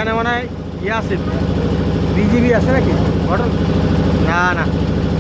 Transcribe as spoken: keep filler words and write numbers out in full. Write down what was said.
এখানে মনে হয় ইয়ে আছে, বিজিবি আছে নাকি ঘটন? না না